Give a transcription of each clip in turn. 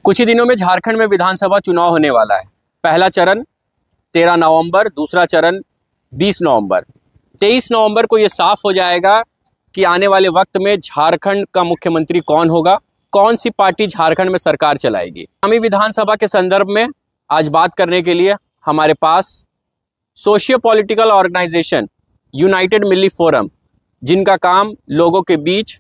कुछ ही दिनों में झारखंड में विधानसभा चुनाव होने वाला है। पहला चरण 13 नवंबर, दूसरा चरण 20 नवंबर। 23 नवंबर को ये साफ हो जाएगा कि आने वाले वक्त में झारखंड का मुख्यमंत्री कौन होगा, कौन सी पार्टी झारखंड में सरकार चलाएगी। आगामी विधानसभा के संदर्भ में आज बात करने के लिए हमारे पास socio political organisation united Milli forum, जिनका काम लोगों के बीच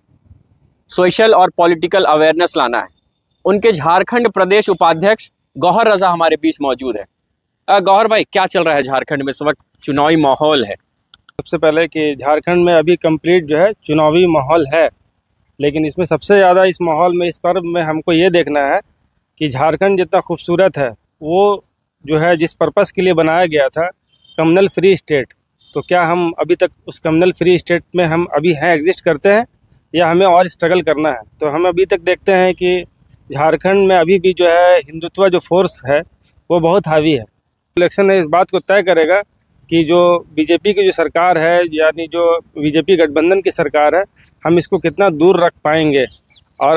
सोशल और पॉलिटिकल अवेयरनेस लाना है, उनके झारखंड प्रदेश उपाध्यक्ष गौहर रजा हमारे बीच मौजूद है। गौहर भाई, क्या चल रहा है झारखंड में? इस वक्त चुनावी माहौल है। सबसे पहले कि झारखंड में अभी कंप्लीट जो है चुनावी माहौल है, लेकिन इसमें सबसे ज़्यादा इस माहौल में, इस पर्व में हमको ये देखना है कि झारखंड जितना खूबसूरत है वो जो है जिस पर्पस के लिए बनाया गया था, कम्युनल फ्री स्टेट, तो क्या हम अभी तक उस कम्युनल फ्री स्टेट में हम अभी हैं, एग्जिस्ट करते हैं, या हमें और स्ट्रगल करना है। तो हम अभी तक देखते हैं कि झारखंड में अभी भी जो है हिंदुत्व जो फोर्स है वो बहुत हावी है। इलेक्शन है इस बात को तय करेगा कि जो बीजेपी की जो सरकार है, यानी जो बीजेपी गठबंधन की सरकार है, हम इसको कितना दूर रख पाएंगे। और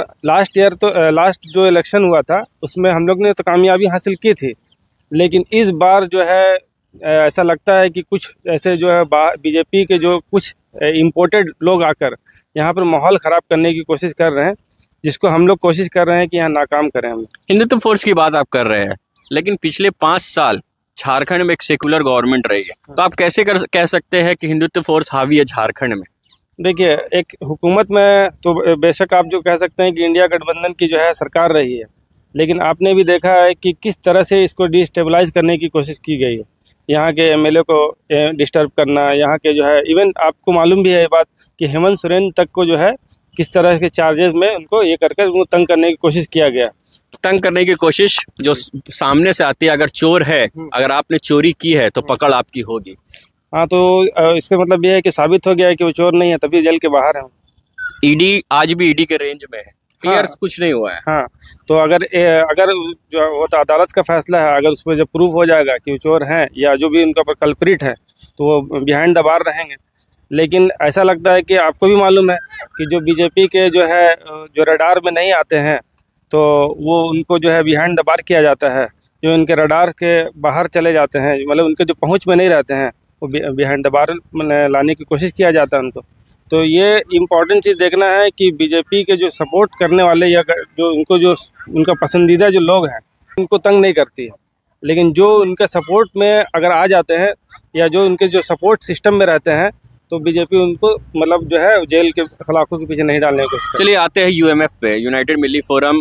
लास्ट जो इलेक्शन हुआ था उसमें हम लोग ने तो कामयाबी हासिल की थी, लेकिन इस बार जो है ऐसा लगता है कि कुछ ऐसे जो है बीजेपी के जो कुछ इम्पोर्टेड लोग आकर यहाँ पर माहौल ख़राब करने की कोशिश कर रहे हैं, जिसको हम लोग कोशिश कर रहे हैं कि यहाँ नाकाम करें। हम हिंदुत्व फोर्स की बात आप कर रहे हैं, लेकिन पिछले 5 साल झारखंड में एक सेकुलर गवर्नमेंट रही है, तो आप कैसे कह सकते हैं कि हिंदुत्व फोर्स हावी है झारखंड में? देखिए, एक हुकूमत में तो बेशक आप जो कह सकते हैं कि इंडिया गठबंधन की जो है सरकार रही है, लेकिन आपने भी देखा है कि किस तरह से इसको डिस्टेबलाइज करने की कोशिश की गई है। यहाँ के एमएलए को डिस्टर्ब करना, यहाँ के जो है, इवन आपको मालूम भी है ये बात कि हेमंत सोरेन तक को जो है किस तरह के चार्जेस में उनको ये करके उनको तंग करने की कोशिश किया गया। तंग करने की कोशिश जो सामने से आती है, अगर चोर है, अगर आपने चोरी की है तो पकड़ आपकी होगी। हाँ, तो इसका मतलब ये है कि साबित हो गया है कि वो चोर नहीं है, तभी जेल के बाहर है। ईडी आज भी ईडी के रेंज में है, क्लियर। हाँ, कुछ नहीं हुआ है। हाँ, तो अगर जो वो तो अदालत का फैसला है, अगर उस पर जब प्रूफ हो जाएगा कि वो चोर हैं या जो भी उनका कल्प्रिट है, तो वो बिहाइंड द बार रहेंगे। लेकिन ऐसा लगता है कि आपको भी मालूम है कि जो बीजेपी के जो है जो रडार में नहीं आते हैं, तो वो उनको जो है बिहाइंड द बार किया जाता है। जो इनके रडार के बाहर चले जाते हैं, मतलब उनके जो पहुंच में नहीं रहते हैं, वो बिहाइंड द बार लाने की कोशिश किया जाता है उनको। तो ये इम्पॉर्टेंट चीज़ देखना है कि बीजेपी के जो सपोर्ट करने वाले या जो उनका पसंदीदा जो लोग हैं, उनको तंग नहीं करती है, लेकिन जो उनके सपोर्ट में अगर आ जाते हैं या जो उनके जो सपोर्ट सिस्टम में रहते हैं, तो बीजेपी उनको मतलब जो है जेल के सलाखों के पीछे नहीं डालने की कोशिश। चलिए आते हैं यूएमएफ पे। यूनाइटेड मिली फोरम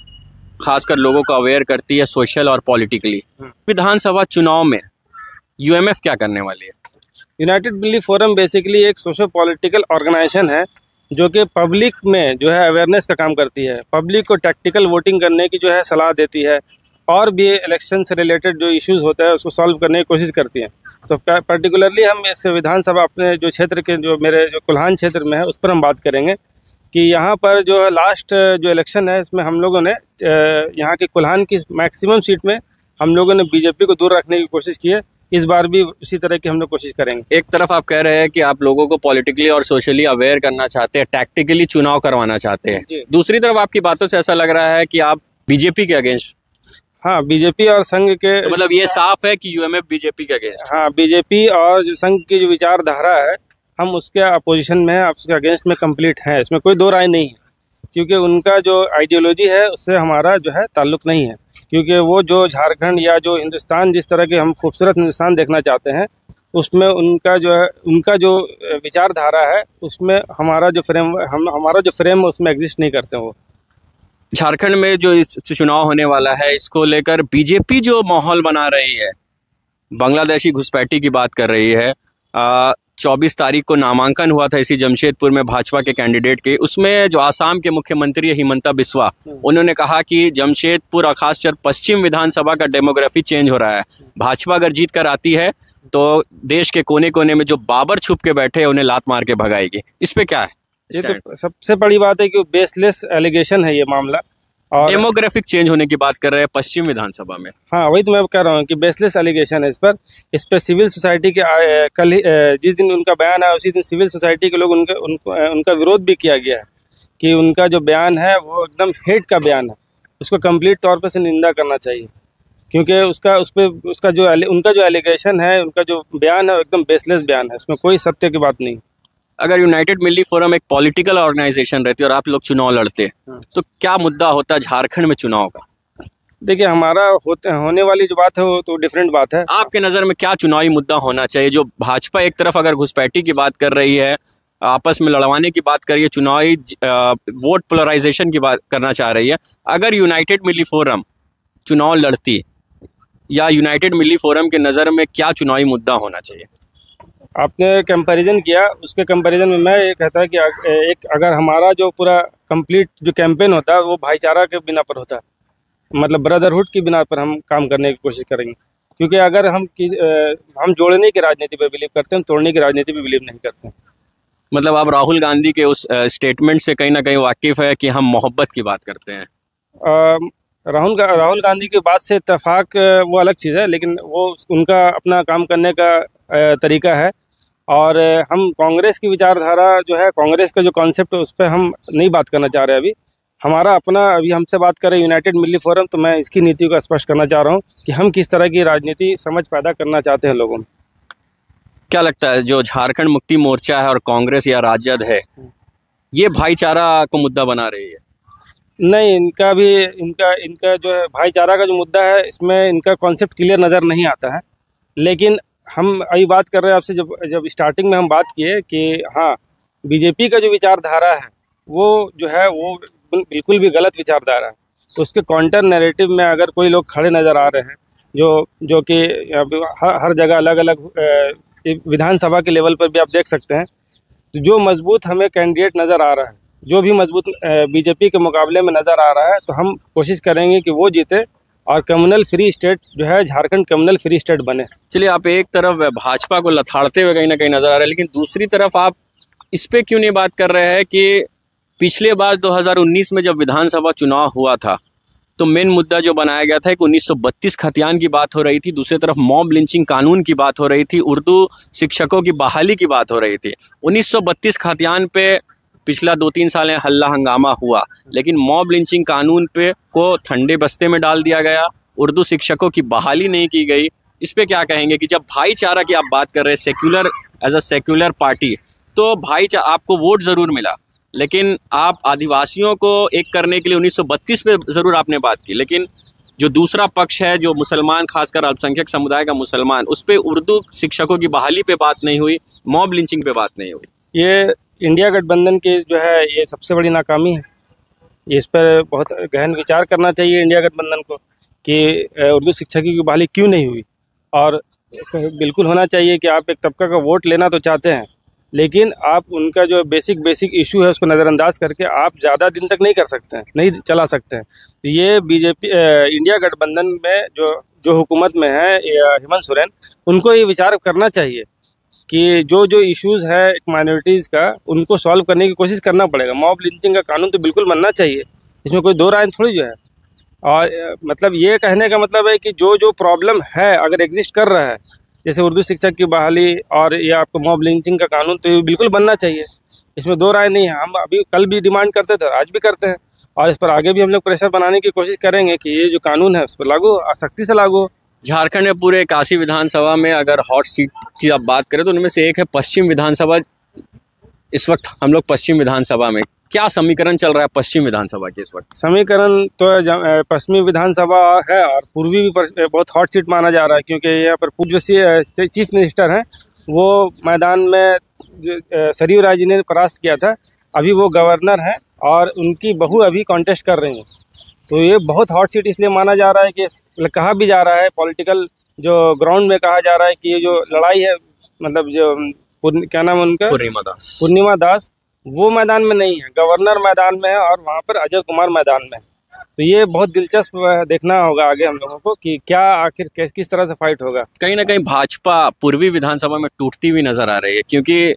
खासकर लोगों को अवेयर करती है सोशल और पॉलिटिकली। विधानसभा चुनाव में यूएमएफ क्या करने वाली है? यूनाइटेड मिली फोरम बेसिकली एक सोशो पॉलिटिकल ऑर्गेनाइजेशन है जो कि पब्लिक में जो है अवेयरनेस का काम करती है, पब्लिक को टैक्टिकल वोटिंग करने की जो है सलाह देती है, और भी इलेक्शन से रिलेटेड जो इश्यूज़ होता है उसको सॉल्व करने की कोशिश करती है। तो पर्टिकुलरली हम इस विधानसभा अपने जो क्षेत्र के जो मेरे जो कुल्हान क्षेत्र में है उस पर हम बात करेंगे कि यहाँ पर जो है लास्ट जो इलेक्शन है इसमें हम लोगों ने यहाँ के कुल्हान की मैक्सिमम सीट में हम लोगों ने बीजेपी को दूर रखने की कोशिश की है। इस बार भी उसी तरह की हम लोग कोशिश करेंगे। एक तरफ आप कह रहे हैं कि आप लोगों को पॉलिटिकली और सोशली अवेयर करना चाहते हैं, टैक्टिकली चुनाव करवाना चाहते हैं, दूसरी तरफ आपकी बातों से ऐसा लग रहा है कि आप बीजेपी के अगेंस्ट। हाँ, बीजेपी और संघ के तो मतलब ये साफ है कि यूएमएफ बीजेपी के अगेंस्ट। हाँ, बीजेपी और जो संघ की जो विचारधारा है हम उसके अपोजिशन में हैं, उसके अगेंस्ट में कंप्लीट हैं, इसमें कोई दो राय नहीं है, क्योंकि उनका जो आइडियोलॉजी है उससे हमारा जो है ताल्लुक़ नहीं है। क्योंकि वो जो झारखंड या जो हिंदुस्तान जिस तरह के हम खूबसूरत हिंदुस्तान देखना चाहते हैं, उसमें उनका जो विचारधारा है उसमें हमारा जो फ्रेम है उसमें एग्जिस्ट नहीं करते वो। झारखंड में जो इस चुनाव होने वाला है, इसको लेकर बीजेपी जो माहौल बना रही है, बांग्लादेशी घुसपैठी की बात कर रही है। 24 तारीख को नामांकन हुआ था इसी जमशेदपुर में भाजपा के कैंडिडेट के। उसमें जो आसाम के मुख्यमंत्री है हिमंता बिस्वा, उन्होंने कहा कि जमशेदपुर और खासकर पश्चिम विधानसभा का डेमोग्राफी चेंज हो रहा है। भाजपा अगर जीत कर आती है तो देश के कोने कोने में जो बाबर छुप के बैठे हैं उन्हें लात मार के भगाएगी। इस पे क्या है? ये तो सबसे बड़ी बात है कि बेसलेस एलिगेशन है ये मामला, और डेमोग्राफिक चेंज होने की बात कर रहे हैं पश्चिम विधानसभा में। हाँ, वही तो मैं कह रहा हूँ कि बेसलेस एलिगेशन है इस पर सिविल सोसाइटी के कल ही जिस दिन उनका बयान है उसी दिन सिविल सोसाइटी के लोग उनका विरोध भी किया गया है कि उनका जो बयान है वो एकदम हेट का बयान है। उसको कंप्लीट तौर पे से निंदा करना चाहिए, क्योंकि उसका जो उनका जो एलिगेशन है, उनका जो बयान है, एकदम बेसलेस बयान है, इसमें कोई सत्य की बात नहीं। अगर यूनाइटेड मिली फोरम एक पॉलिटिकल ऑर्गेनाइजेशन रहती और आप लोग चुनाव लड़ते तो क्या मुद्दा होता झारखंड में चुनाव का? देखिए, हमारा होने वाली जो बात है वो तो डिफरेंट बात है। आपके नज़र में क्या चुनावी मुद्दा होना चाहिए? जो भाजपा एक तरफ अगर घुसपैठी की बात कर रही है, आपस में लड़वाने की बात कर रही है, चुनावी वोट पोलराइजेशन की बात करना चाह रही है, अगर यूनाइटेड मिली फोरम चुनाव लड़ती या यूनाइटेड मिली फोरम के नज़र में क्या चुनावी मुद्दा होना चाहिए? आपने कंपैरिजन किया, उसके कंपैरिजन में मैं ये कहता है कि एक अगर हमारा जो पूरा कंप्लीट जो कैंपेन होता है वो भाईचारा के बिना पर होता है, मतलब ब्रदरहुड की बिना पर हम काम करने की कोशिश करेंगे। क्योंकि अगर हम जोड़ने की राजनीति पर बिलीव करते हैं, हम तोड़ने की राजनीति पर बिलीव नहीं करते हैं। मतलब आप राहुल गांधी के उस स्टेटमेंट से कहीं ना कहीं वाकिफ़ है कि हम मोहब्बत की बात करते हैं? राहुल गांधी की बात से इत्तेफाक वो अलग चीज़ है, लेकिन वो उनका अपना काम करने का तरीका है। और हम कांग्रेस की विचारधारा जो है, कांग्रेस का जो कॉन्सेप्ट है, उस पर हम नहीं बात करना चाह रहे अभी। हमारा अपना, अभी हमसे बात करें यूनाइटेड मिली फोरम, तो मैं इसकी नीति को स्पष्ट करना चाह रहा हूँ कि हम किस तरह की राजनीति समझ पैदा करना चाहते हैं लोगों में। क्या लगता है जो झारखंड मुक्ति मोर्चा है और कांग्रेस या राजद है, ये भाईचारा को मुद्दा बना रही है? नहीं, इनका जो है भाईचारा का जो मुद्दा है, इसमें इनका कॉन्सेप्ट क्लियर नज़र नहीं आता है। लेकिन हम अभी बात कर रहे हैं आपसे, जब स्टार्टिंग में हम बात किए कि हाँ, बीजेपी का जो विचारधारा है वो जो है वो बिल्कुल भी गलत विचारधारा है। तो उसके काउंटर नैरेटिव में अगर कोई लोग खड़े नज़र आ रहे हैं, जो कि हर जगह अलग अलग विधानसभा के लेवल पर भी आप देख सकते हैं, तो जो मजबूत हमें कैंडिडेट नज़र आ रहा है, जो भी मजबूत बीजेपी के मुकाबले में नज़र आ रहा है, तो हम कोशिश करेंगे कि वो जीते और कम्युनल फ्री स्टेट जो है झारखंड कम्युनल फ्री स्टेट बने। चलिए, आप एक तरफ भाजपा को लथाड़ते हुए कहीं ना कहीं नजर आ रहे हैं, लेकिन दूसरी तरफ आप इस पे क्यों नहीं बात कर रहे हैं कि पिछले बार 2019 में जब विधानसभा चुनाव हुआ था तो मेन मुद्दा जो बनाया गया था कि 1932 खतियान की बात हो रही थी, दूसरी तरफ मॉब लिंचिंग कानून की बात हो रही थी, उर्दू शिक्षकों की बहाली की बात हो रही थी। 1932 खतियान पे पिछला 2-3 साल हल्ला हंगामा हुआ, लेकिन मॉब लिंचिंग कानून पे को ठंडे बस्ते में डाल दिया गया, उर्दू शिक्षकों की बहाली नहीं की गई। इस पे क्या कहेंगे कि जब भाईचारा की आप बात कर रहे हैं, secular as a secular party, तो भाईचारा आपको वोट ज़रूर मिला, लेकिन आप आदिवासियों को एक करने के लिए 1932 पे ज़रूर आपने बात की, लेकिन जो दूसरा पक्ष है, जो मुसलमान, खासकर अल्पसंख्यक समुदाय का मुसलमान, उस पर उर्दू शिक्षकों की बहाली पे बात नहीं हुई, मॉब लिंचिंग पे बात नहीं हुई। ये इंडिया गठबंधन की जो है ये सबसे बड़ी नाकामी है। इस पर बहुत गहन विचार करना चाहिए इंडिया गठबंधन को कि उर्दू शिक्षकों की बहाली क्यों नहीं हुई। और बिल्कुल होना चाहिए कि आप एक तबका का वोट लेना तो चाहते हैं, लेकिन आप उनका जो बेसिक इशू है उसको नज़रअंदाज करके आप ज़्यादा दिन तक नहीं कर सकते हैं, नहीं चला सकते हैं। तो ये बीजेपी इंडिया गठबंधन में जो हुकूमत में है हेमंत सोरेन, उनको ये विचार करना चाहिए कि जो इश्यूज़ है एक माइनॉरिटीज़ का, उनको सॉल्व करने की कोशिश करना पड़ेगा। मॉब लिंचिंग का कानून तो बिल्कुल बनना चाहिए, इसमें कोई दो राय थोड़ी जो है। और मतलब ये कहने का मतलब है कि जो प्रॉब्लम है अगर एग्जिस्ट कर रहा है, जैसे उर्दू शिक्षक की बहाली और या आपको मॉब लिंचिंग का कानून, तो ये बिल्कुल बनना चाहिए, इसमें दो राय नहीं है। हम अभी कल भी डिमांड करते थे, आज भी करते हैं, और इस पर आगे भी हम लोग प्रेशर बनाने की कोशिश करेंगे कि ये जो कानून है उस पर लागू, सख्ती से लागू। झारखंड में पूरे 81 विधानसभा में अगर हॉट सीट की आप बात करें तो उनमें से एक है पश्चिम विधानसभा। इस वक्त हम लोग पश्चिम विधानसभा में, क्या समीकरण चल रहा है पश्चिम विधानसभा के इस वक्त? समीकरण तो पश्चिमी विधानसभा है और पूर्वी भी बहुत हॉट सीट माना जा रहा है, क्योंकि यहाँ पर पूर्व जो चीफ मिनिस्टर हैं वो मैदान में सरयू राय जी ने परास्त किया था, अभी वो गवर्नर हैं और उनकी बहू अभी कॉन्टेस्ट कर रही हैं। तो ये बहुत हॉट सीट इसलिए माना जा रहा है कि कहा भी जा रहा है, पॉलिटिकल जो ग्राउंड में कहा जा रहा है कि ये जो लड़ाई है, मतलब जो क्या नाम है उनका, पूर्णिमा दास, वो मैदान में नहीं है, गवर्नर मैदान में है और वहाँ पर अजय कुमार मैदान में है। तो ये बहुत दिलचस्प देखना होगा आगे हम लोगों को कि क्या आखिर किस तरह से फाइट होगा। कहीं ना कहीं भाजपा पूर्वी विधानसभा में टूटती हुई नजर आ रही है, क्योंकि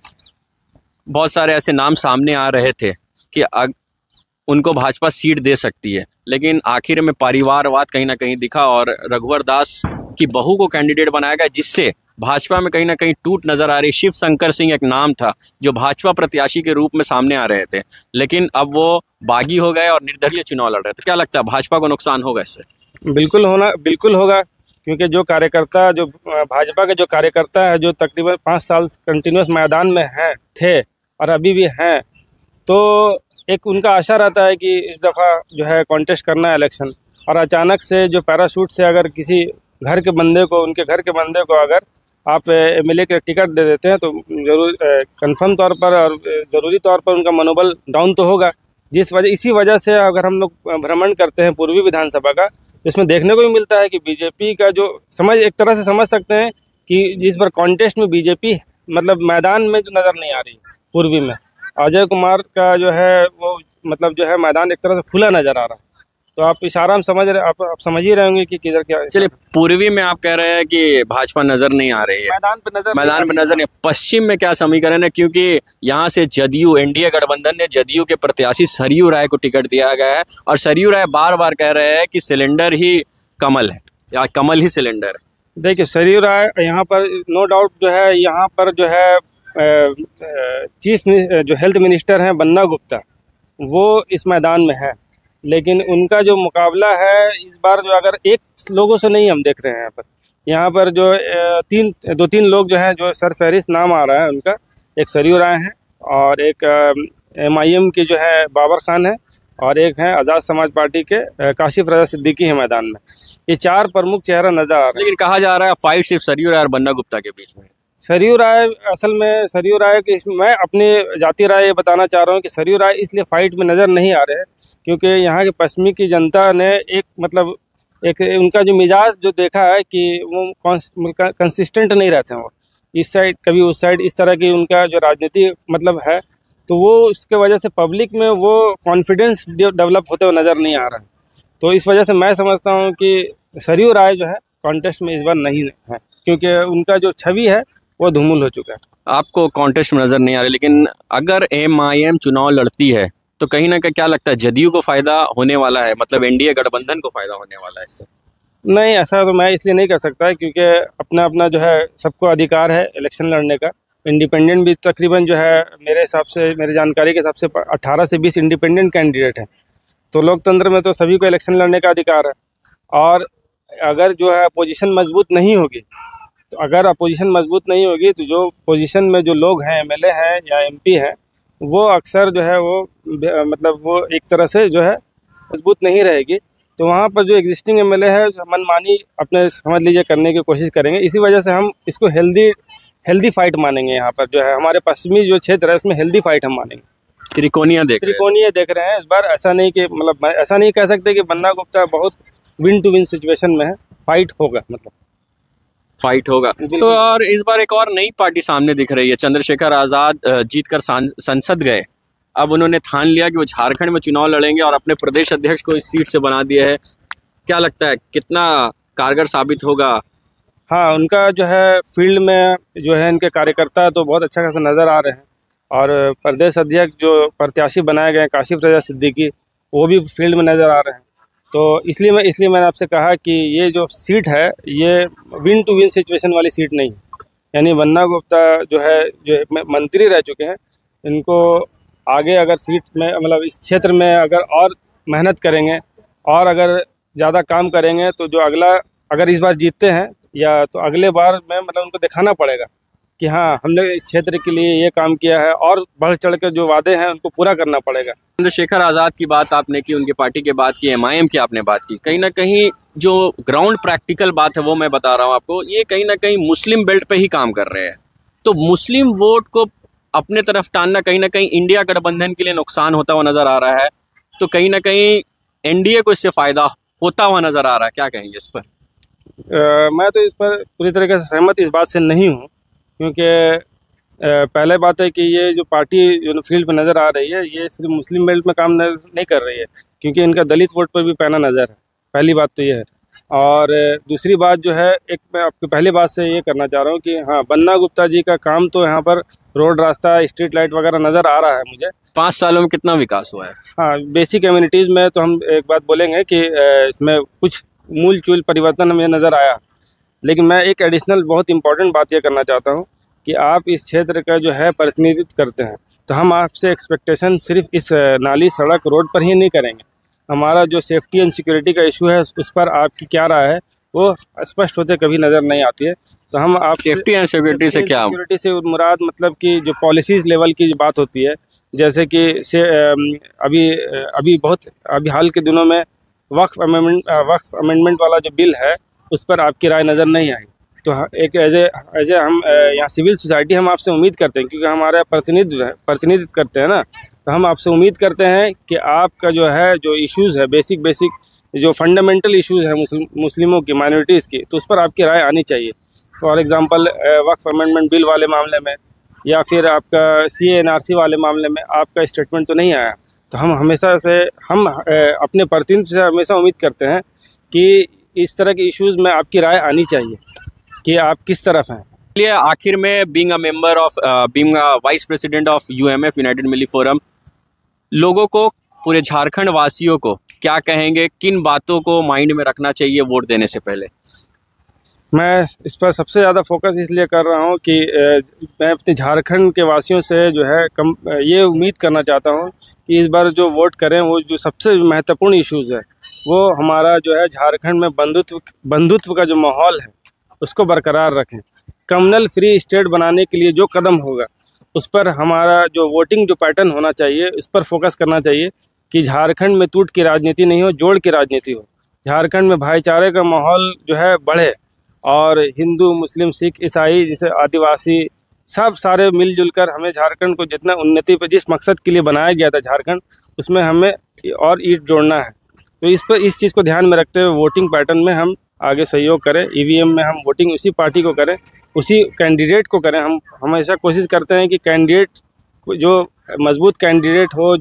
बहुत सारे ऐसे नाम सामने आ रहे थे कि उनको भाजपा सीट दे सकती है, लेकिन आखिर में परिवारवाद कहीं ना कहीं दिखा और रघुवर दास की बहू को कैंडिडेट बनाया गया, जिससे भाजपा में कहीं ना कहीं टूट नजर आ रही। शिव शंकर सिंह एक नाम था जो भाजपा प्रत्याशी के रूप में सामने आ रहे थे, लेकिन अब वो बागी हो गए और निर्दलीय चुनाव लड़ रहे थे। क्या लगता है भाजपा को नुकसान होगा इससे? बिल्कुल होगा, क्योंकि जो कार्यकर्ता, जो भाजपा के जो कार्यकर्ता है, जो तकरीबन 5 साल कंटिन्यूस मैदान में थे और अभी भी हैं, तो एक उनका आशा रहता है कि इस दफ़ा जो है कॉन्टेस्ट करना है इलेक्शन, और अचानक से जो पैराशूट से अगर किसी घर के बंदे को, उनके घर के बंदे को अगर आप एमएलए के टिकट दे देते हैं, तो जरूर कंफर्म तौर पर और ज़रूरी तौर पर उनका मनोबल डाउन तो होगा। इसी वजह से अगर हम लोग भ्रमण करते हैं पूर्वी विधानसभा का, इसमें देखने को भी मिलता है कि बीजेपी का जो एक तरह से समझ सकते हैं कि जिस बार कॉन्टेस्ट में बीजेपी मतलब मैदान में जो नज़र नहीं आ रही पूर्वी में, अजय कुमार का जो है वो मतलब जो है मैदान एक तरह से खुला नज़र आ रहा है। तो आप इशारा में समझ रहे, आप समझ ही रहे होंगे कि किधर क्या। चलिए, पूर्वी में आप कह रहे हैं कि भाजपा नजर नहीं आ रही है, मैदान पे नजर नहीं। पश्चिम में क्या समीकरण है? क्योंकि यहाँ से जदयू, एनडीए गठबंधन ने जदयू के प्रत्याशी सरयू राय को टिकट दिया गया है, और सरयू राय बार बार कह रहे हैं कि सिलेंडर ही कमल है या कमल ही सिलेंडर है। देखिए, सरयू राय यहाँ पर नो डाउट जो है, यहाँ पर जो है चीफ जो हेल्थ मिनिस्टर हैं बन्ना गुप्ता, वो इस मैदान में है, लेकिन उनका जो मुकाबला है इस बार जो अगर एक लोगों से नहीं हम देख रहे हैं यहाँ पर जो 2-3 लोग जो हैं जो सरफहरिस्त नाम आ रहा है उनका, एक सरयू राय हैं और एक MIM के जो है बाबर खान है, और एक है आज़ाद समाज पार्टी के काशिफ रजा सिद्दीकी है मैदान में। ये 4 प्रमुख चेहरा नजर आ रहे हैं। लेकिन कहा जा रहा है फाइट सिर्फ सरयू राय और बन्ना गुप्ता के बीच में। सरयू राय, असल में सरयू राय की मैं अपनी जाती राय ये बताना चाह रहा हूँ कि सरयू राय इसलिए फाइट में नज़र नहीं आ रहे हैं क्योंकि यहाँ के पश्चिमी की जनता ने एक उनका जो मिजाज जो देखा है कि वो कंसिस्टेंट नहीं रहते हैं, वो इस साइड कभी उस साइड, इस तरह की उनका जो राजनीति है, तो वो उसके वजह से पब्लिक में वो कॉन्फिडेंस डेवलप होते हुए नज़र नहीं आ रहा है। तो इस वजह से मैं समझता हूँ कि सरयू राय जो है कॉन्टेस्ट में इस बार नहीं है, क्योंकि उनका जो छवि है वो धूमिल हो चुका है। आपको कॉन्टेस्ट में नज़र नहीं आ रही, लेकिन अगर MIM चुनाव लड़ती है तो कहीं ना कहीं क्या लगता है जदयू को फायदा होने वाला है, मतलब एनडीए गठबंधन को फायदा होने वाला है इससे? नहीं, ऐसा तो मैं इसलिए नहीं कर सकता है क्योंकि अपना अपना जो है सबको अधिकार है इलेक्शन लड़ने का। इंडिपेंडेंट भी तकरीबन जो है मेरे हिसाब से, मेरी जानकारी के हिसाब से 18 से 20 इंडिपेंडेंट कैंडिडेट हैं। तो लोकतंत्र में तो सभी को इलेक्शन लड़ने का अधिकार है, और अगर जो है अपोजिशन मजबूत नहीं होगी, तो अगर अपोजिशन मजबूत नहीं होगी तो जो पोजीशन में जो लोग हैं, MLA हैं या MP हैं, वो अक्सर जो है वो मतलब वो एक तरह से जो है मजबूत नहीं रहेगी। तो वहाँ पर जो एग्जिस्टिंग MLA है मनमानी अपने समझ लीजिए करने की कोशिश करेंगे। इसी वजह से हम इसको हेल्दी फाइट मानेंगे। यहाँ पर जो है हमारे पश्चिमी जो क्षेत्र है उसमें हेल्दी फाइट हम मानेंगे। त्रिकोणीय देख रहे हैं इस बार। ऐसा नहीं कि मतलब ऐसा नहीं कह सकते कि बन्ना गुप्ता बहुत विन टू विन सिचुएशन में है, फाइट होगा, मतलब फाइट होगा। तो और इस बार एक और नई पार्टी सामने दिख रही है। चंद्रशेखर आज़ाद जीतकर संसद गए, अब उन्होंने ठान लिया कि वो झारखंड में चुनाव लड़ेंगे और अपने प्रदेश अध्यक्ष को इस सीट से बना दिया है। क्या लगता है कितना कारगर साबित होगा? हाँ, उनका जो है फील्ड में जो है इनके कार्यकर्ता तो बहुत अच्छा खासा नज़र आ रहे हैं, और प्रदेश अध्यक्ष जो प्रत्याशी बनाए गए काशिफ रजा सिद्दीकी, वो भी फील्ड में नज़र आ रहे हैं। तो इसलिए मैंने आपसे कहा कि ये जो सीट है ये विन टू विन सिचुएशन वाली सीट नहीं है। यानी बन्ना गुप्ता जो मंत्री रह चुके हैं, इनको आगे अगर सीट में मतलब इस क्षेत्र में अगर और मेहनत करेंगे और अगर ज़्यादा काम करेंगे तो जो अगर इस बार जीतते हैं या तो अगले बार में मतलब उनको दिखाना पड़ेगा कि हाँ, हमने इस क्षेत्र के लिए ये काम किया है, और बढ़ चढ़ कर जो वादे हैं उनको पूरा करना पड़ेगा। चंद्रशेखर आज़ाद की बात आपने की, उनकी पार्टी की बात की, MIM की आपने बात की। कहीं ना कहीं जो ग्राउंड प्रैक्टिकल बात है वो मैं बता रहा हूँ आपको, ये कहीं ना कहीं मुस्लिम बेल्ट पे ही काम कर रहे हैं। तो मुस्लिम वोट को अपने तरफ टानना कहीं ना कहीं इंडिया गठबंधन के लिए नुकसान होता हुआ नजर आ रहा है। तो कहीं ना कहीं एनडीए को इससे फायदा होता हुआ नजर आ रहा है। क्या कहेंगे इस पर? मैं तो इस पर पूरी तरीके से सहमत इस बात से नहीं हूँ, क्योंकि पहले बात है कि ये जो पार्टी जो फील्ड में नज़र आ रही है ये सिर्फ मुस्लिम बेल्ट में काम नहीं कर रही है, क्योंकि इनका दलित वोट पर भी पैना नज़र है। पहली बात तो ये है। और दूसरी बात जो है, एक मैं आपकी पहली बात से ये करना चाह रहा हूँ कि हाँ, बन्ना गुप्ता जी का काम तो यहाँ पर रोड, रास्ता, स्ट्रीट लाइट वगैरह नज़र आ रहा है मुझे। 5 सालों में कितना विकास हुआ है? हाँ, बेसिक कम्युनिटीज़ में तो हम एक बात बोलेंगे कि इसमें कुछ मूल चूल परिवर्तन हमें नज़र आया, लेकिन मैं एक एडिशनल बहुत इंपॉर्टेंट बात ये करना चाहता हूँ कि आप इस क्षेत्र का जो है प्रतिनिधित्व करते हैं, तो हम आपसे एक्सपेक्टेशन सिर्फ इस नाली, सड़क, रोड पर ही नहीं करेंगे। हमारा जो सेफ्टी एंड सिक्योरिटी का इशू है उस पर आपकी क्या राय है, वो स्पष्ट होते कभी नज़र नहीं आती है। तो हम आप सेफ्टी एंड सिक्योरिटी से क्या? सिक्योरिटी से मुराद मतलब कि जो पॉलिसीज़ लेवल की जो बात होती है, जैसे कि अभी हाल के दिनों में वक्फ अमेंडमेंट वाला जो बिल है उस पर आपकी राय नज़र नहीं आई। तो एक एज ए हम यहाँ सिविल सोसाइटी हम आपसे उम्मीद करते हैं, क्योंकि हमारा प्रतिनिधित्व करते हैं ना, तो हम आपसे उम्मीद करते हैं कि आपका जो है जो इश्यूज़ है, बेसिक जो फंडामेंटल इश्यूज़ है मुस्लिमों की, माइनॉरिटीज़ की, तो उस पर आपकी राय आनी चाहिए। For example Waqf amendment bill वाले मामले में या फिर आपका CA/NRC वाले मामले में आपका स्टेटमेंट तो नहीं आया। तो हम हमेशा से अपने प्रतिनिधि से हमेशा उम्मीद करते हैं कि इस तरह के इश्यूज़ में आपकी राय आनी चाहिए कि आप किस तरफ हैं। चलिए, आखिर में being a vice president of UMF United Milli Forum, लोगों को, पूरे झारखंड वासियों को क्या कहेंगे, किन बातों को माइंड में रखना चाहिए वोट देने से पहले? मैं इस पर सबसे ज़्यादा फोकस इसलिए कर रहा हूँ कि मैं अपने झारखंड के वासियों से जो है ये उम्मीद करना चाहता हूँ कि इस बार जो वोट करें वो जो सबसे महत्वपूर्ण इश्यूज़ है वो हमारा जो है झारखंड में बंधुत्व का जो माहौल है उसको बरकरार रखें। कम्युनल फ्री स्टेट बनाने के लिए जो कदम होगा उस पर हमारा जो वोटिंग जो पैटर्न होना चाहिए इस पर फोकस करना चाहिए कि झारखंड में टूट की राजनीति नहीं हो, जोड़ की राजनीति हो। झारखंड में भाईचारे का माहौल जो है बढ़े और हिंदू, मुस्लिम, सिख, ईसाई, जैसे आदिवासी सब सारे मिलजुल कर हमें झारखंड को जितना उन्नति पर जिस मकसद के लिए बनाया गया था झारखंड, उसमें हमें और ईंट जोड़ना है। तो इस चीज़ को ध्यान में रखते हुए वोटिंग पैटर्न में हम आगे सहयोग करें। EVM में हम वोटिंग उसी पार्टी को करें, उसी कैंडिडेट को करें। हम हमेशा कोशिश करते हैं कि कैंडिडेट जो मजबूत कैंडिडेट हो,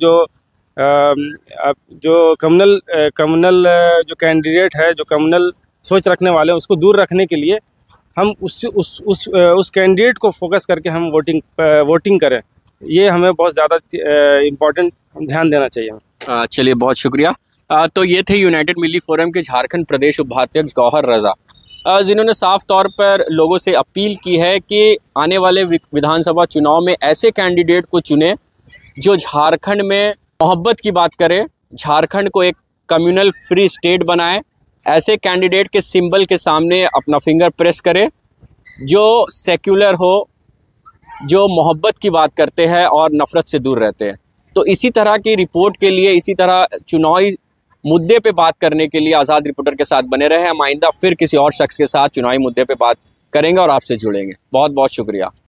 जो कम्युनल जो कैंडिडेट है, जो कम्युनल सोच रखने वाले हैं, उसको दूर रखने के लिए हम उस कैंडिडेट को फोकस करके हम वोटिंग करें। ये हमें बहुत ज़्यादा इम्पोर्टेंट ध्यान देना चाहिए। चलिए, बहुत शुक्रिया। तो ये थे यूनाइटेड मिली फोरम के झारखंड प्रदेश उपाध्यक्ष गौहर रजा, जिन्होंने साफ तौर पर लोगों से अपील की है कि आने वाले विधानसभा चुनाव में ऐसे कैंडिडेट को चुने जो झारखंड में मोहब्बत की बात करे, झारखंड को एक कम्युनल फ्री स्टेट बनाए, ऐसे कैंडिडेट के सिंबल के सामने अपना फिंगर प्रेस करे, जो सेक्युलर हो, जो मोहब्बत की बात करते हैं और नफ़रत से दूर रहते हैं। तो इसी तरह की रिपोर्ट के लिए, इसी तरह चुनावी मुद्दे पे बात करने के लिए आज़ाद रिपोर्टर के साथ बने रहे। हम आइंदा फिर किसी और शख्स के साथ चुनावी मुद्दे पे बात करेंगे और आपसे जुड़ेंगे। बहुत बहुत शुक्रिया।